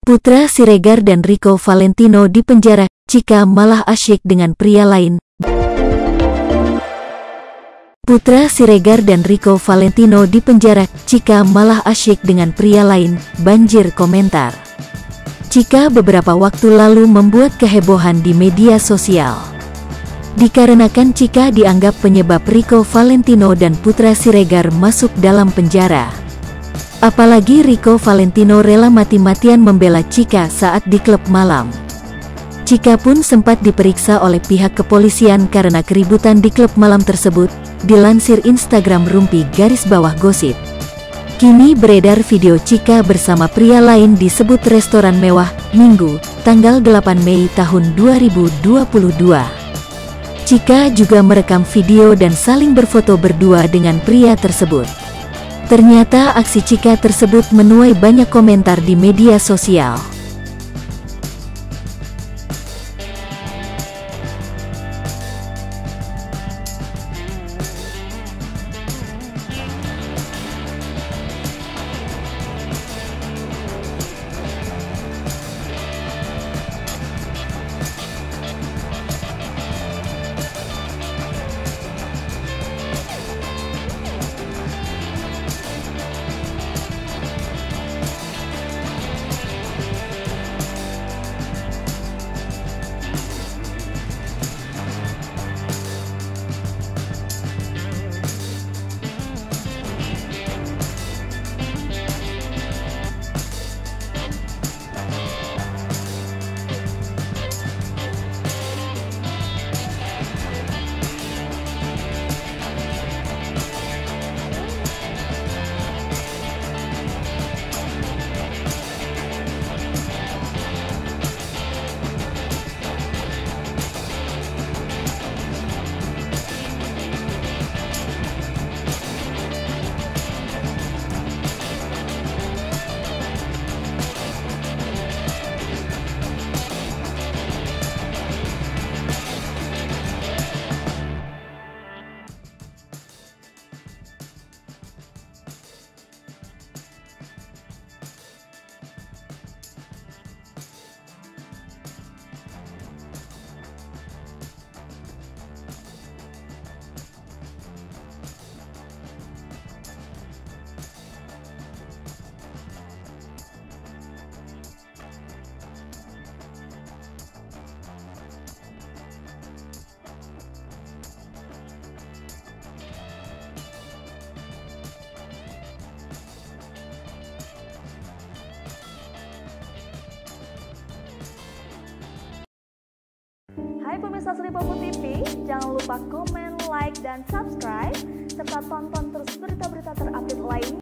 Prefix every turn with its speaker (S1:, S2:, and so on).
S1: Putra Siregar dan Rico Valentino dipenjara, Chika malah asyik dengan pria lain. Putra Siregar dan Rico Valentino dipenjara, Chika malah asyik dengan pria lain, banjir komentar. Chika beberapa waktu lalu membuat kehebohan di media sosial. Dikarenakan Chika dianggap penyebab Rico Valentino dan Putra Siregar masuk dalam penjara. Apalagi Rico Valentino rela mati-matian membela Chika saat di klub malam. Chika pun sempat diperiksa oleh pihak kepolisian karena keributan di klub malam tersebut, dilansir Instagram _gosip. Kini beredar video Chika bersama pria lain disebut restoran mewah, Minggu, tanggal 8 Mei tahun 2022. Chika juga merekam video dan saling berfoto berdua dengan pria tersebut. Ternyata aksi Chika tersebut menuai banyak komentar di media sosial.
S2: Hai pemirsa Sri Popo TV, jangan lupa komen, like, dan subscribe, serta tonton terus berita-berita terupdate lainnya.